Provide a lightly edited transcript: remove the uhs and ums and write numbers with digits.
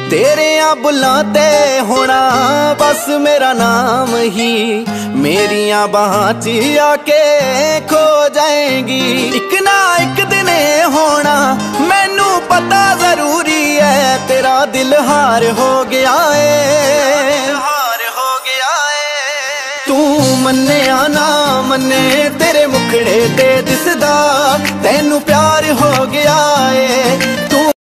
तेरिया बुलां ते होना बस मेरा नाम ही, मेरिया बाहां च आके खो जाएगी। एक ना एक दिन होना मैनू पता जरूरी है, तेरा दिल हार हो गया है, हार हो गया है। तू मन्ने ना मन्ने तेरे मुखड़े ते दिसदा, तैनू प्यार हो गया